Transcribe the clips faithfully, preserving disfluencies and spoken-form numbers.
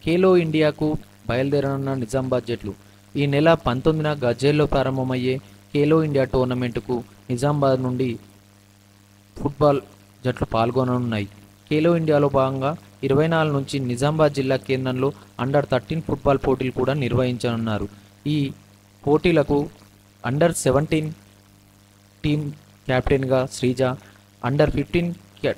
ఖేలో ఇండియాకు బయలుదేరనున్న నిజామాబాద్ జట్లు ఈ నెల పంతొమ్మిదిన గజ్వేల్లో ప్రారంభమయ్యే ఖేలో ఇండియా టోర్నమెంటుకు నిజామాబాద్ నుండి ఫుట్బాల్ జట్లు పాల్గొననున్నాయి. ఖేలో ఇండియాలో భాగంగా ఇరవై నాలుగు నుంచి నిజామాబాద్ జిల్లా కేంద్రంలో అండర్ థర్టీన్ ఫుట్బాల్ పోటీలు కూడా నిర్వహించనున్నారు. ఈ పోటీలకు అండర్ సెవెంటీన్ టీం కెప్టెన్గా శ్రీజ, అండర్ ఫిఫ్టీన్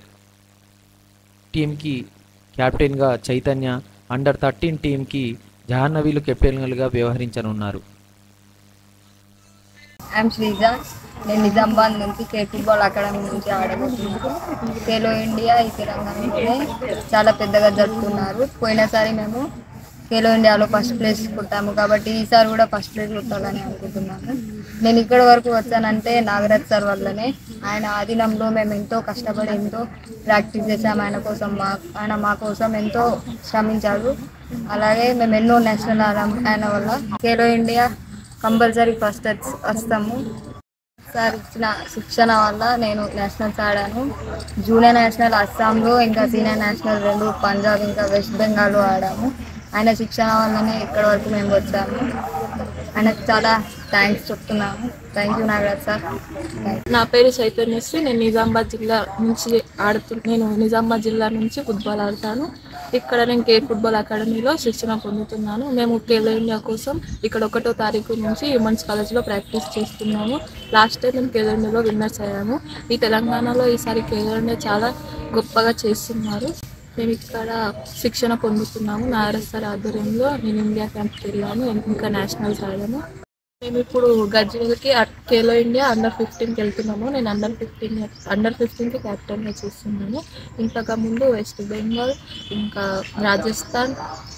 టీంకి కెప్టెన్గా చైతన్య, అండర్ థర్టీన్ టీంకి జాహ్నవీలు కెప్టెన్లుగా వ్యవహరించనున్నారు. ఐఎమ్ శ్రీజ. నేను నిజామాబాద్ నుంచి కే ఫుట్బాల్ అకాడమీ నుంచి ఆడబోతున్నాను. ఖేలో ఇండియా ఈ తెలంగాణలోనే చాలా పెద్దగా జరుపుతున్నారు. పోయినసారి మేము ఖేలో ఇండియాలో ఫస్ట్ ప్లేస్ కొట్టాము కాబట్టి ఈసారి కూడా ఫస్ట్ ప్లేస్ కొట్టాలని అనుకుంటున్నాను. నేను ఇక్కడి వరకు వచ్చానంటే నాగరాజ్ సార్ వల్లనే. ఆయన ఆధీనంలో మేము ఎంతో కష్టపడి ఎంతో ప్రాక్టీస్ చేసాము. ఆయన కోసం మా ఆయన మా కోసం ఎంతో శ్రమించాడు. అలాగే మేము ఎన్నో నేషనల్ ఆడాము ఆయన వల్ల. ఖేలో ఇండియా కంపల్సరీ ఫస్ట్ వస్తాము. సార్ ఇచ్చిన శిక్షణ వల్ల నేను నేషనల్స్ ఆడాను. జూనియర్ నేషనల్ అస్సాంలో, ఇంకా సీనియర్ నేషనల్ రెండు పంజాబ్ ఇంకా వెస్ట్ బెంగాల్లో ఆడాము. ఆయన శిక్షణ వల్లనే ఇక్కడి వరకు మేము వచ్చాము. ఆయనకు చాలా థ్యాంక్స్ చెప్తున్నాము. Thank you Nagaraj sir. నా పేరు చైతన్యశ్రీ. నేను నిజామాబాద్ జిల్లా నుంచి ఆడుతు నేను నిజామాబాద్ జిల్లా నుంచి ఫుట్బాల్ ఆడతాను. ఇక్కడ నేను కే ఫుట్బాల్ అకాడమీలో శిక్షణ పొందుతున్నాను. మేము ఖేలో ఇండియా కోసం ఇక్కడ ఒకటో తారీఖు నుంచి హ్యూమన్స్ కాలేజ్లో ప్రాక్టీస్ చేస్తున్నాము. లాస్ట్ టైం మేము ఖేలో ఇండియాలో విన్నర్స్ అయ్యాము. ఈ తెలంగాణలో ఈసారి ఖేలో ఇండియా చాలా గొప్పగా చేస్తున్నారు. మేము ఇక్కడ శిక్షణ పొందుతున్నాము. నాగరాజ్ సార్ ఆధ్వర్యంలో నేను ఇండియా క్యాంప్కి వెళ్ళాను, ఇంకా నేషనల్స్ ఆడాను. మేము ఇప్పుడు గజ్వేల్కి ఖేలో ఇండియా అండర్ ఫిఫ్టీన్కి వెళ్తున్నాము. నేను అండర్ ఫిఫ్టీన్ అండర్ ఫిఫ్టీన్కి క్యాప్టెన్గా చేస్తున్నాను. ఇంతకుముందు వెస్ట్ బెంగాల్, ఇంకా రాజస్థాన్,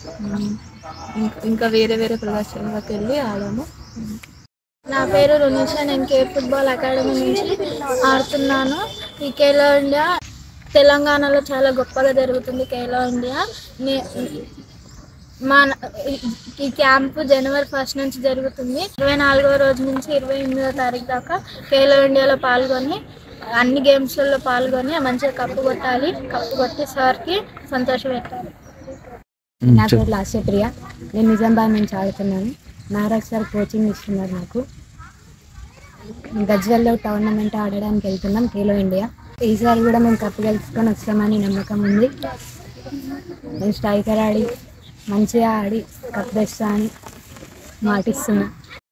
ఇంకా వేరే వేరే ప్రదేశాలకు వెళ్ళి ఆడాము. నా పేరు రునిష. నేను కే ఫుట్బాల్ అకాడమీ నుంచి ఆడుతున్నాను. ఈ ఖేలో ఇండియా తెలంగాణలో చాలా గొప్పగా జరుగుతుంది. ఖేలో ఇండియా మా ఈ క్యాంపు జనవరి ఫస్ట్ నుంచి జరుగుతుంది. ఇరవై నాలుగవ రోజు నుంచి ఇరవై ఎనిమిదవ తారీఖు దాకా ఖేలో ఇండియాలో పాల్గొని అన్ని గేమ్స్లలో పాల్గొని మంచిగా కప్పు కొట్టాలి. కప్పు కొట్టి సార్కి సంతోషం పెట్టాలి. నా పేరు లాస్యప్రియ. నేను నిజామాబాద్ నుంచి ఆడుతున్నాను. నాగరాజ్ సార్ కోచింగ్ ఇస్తున్నారు నాకు. గజ్వేల్లో టోర్నమెంట్ ఆడడానికి వెళ్తున్నాం ఖేలో ఇండియా. ఈసారి కూడా మేము కప్పు గెలుచుకొని వస్తామని నమ్మకం ఉంది. నేను స్ట్రైకర్ ఆడి మంచిగా ఆడి కప్పు తెస్తా అని మాటిస్తున్నా.